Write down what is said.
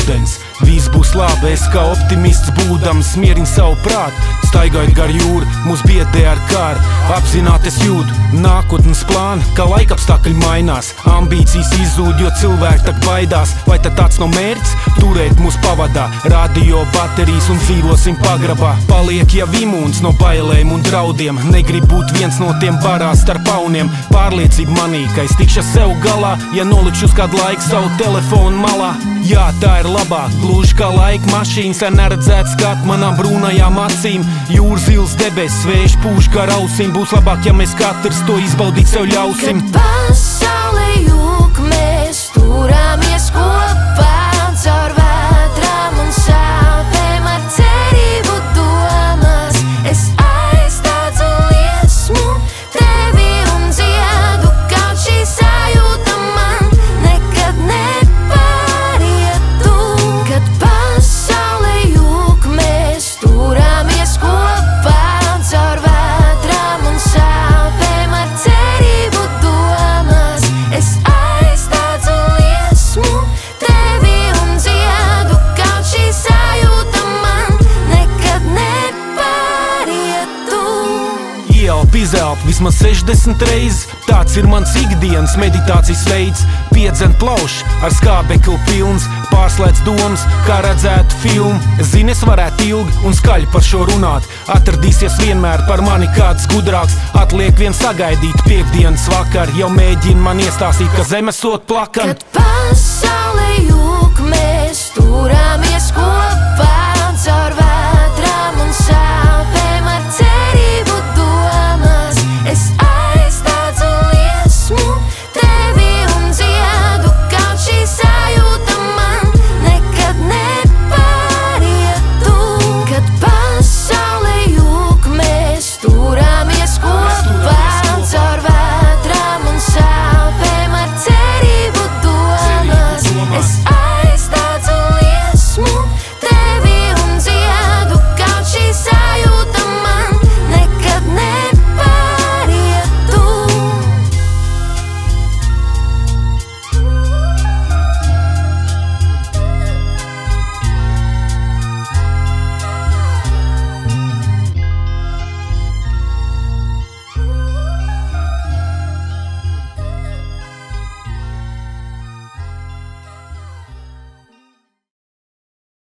ūdens. Viss būs labi, es kā optimists būdams mierinu savu prātu. Staigājot gar jūru, mūs biedē ar kāru. Apzināti es jūtu nākotnes plānu, kā laikapstākļi mainās. Ambīcijas izzūd, jo cilvēki tak baidās. Vai tad tāds nav mērķis? Turēt mūs pavadā, radio baterijas un dzīvosim pagrabā. Paliek jau imūns no bailēm un draudiem. Negrib būt viens no tiem barās starp pauniem. Pārliecība manī, ka es tikšu sev galā, ja nolikšu uz kādu laiku savu telefonu malā. Jā, tā ir labāk, gluži kā laika mašīnas ar neredzētu skatu manām brūnajām acīm. Jūras zils debesis, vējš pūš gar ausīm. Būs labāk, ja mēs katrs to izbaudīt sev ļausim. Kad pasaule jūk, mēs turāmies kopā caur vētrām un sāpēm ar cerību domās. Es aizstācu liesmu tevi un dziedu, kaut šī sajūta man nekad neparietu. Kad pasaule jūk, mēs turāmies kopā caur vētrām un sāpēm ar cerību domās. Es aizstācu liesmu tevi un dziedu, kaut šī sajūta man nekad neparietu. Ieelp, izelp vismaz 60 reizes. Tāds ir mans ikdienas meditācijas veids. Piedzen plaušs ar skābekli pilns. Pārslēdz domas, kā redzētu filmu. Zini, es varētu ilgi un skaļi par šo runāt. Atradīsies vienmēr par mani kāds gudrāks. Atliek vien sagaidīt piekdienas vakar. Jau mēģina man iestāstīt, ka zeme sot plakana. Kad pasaule jūk, mēs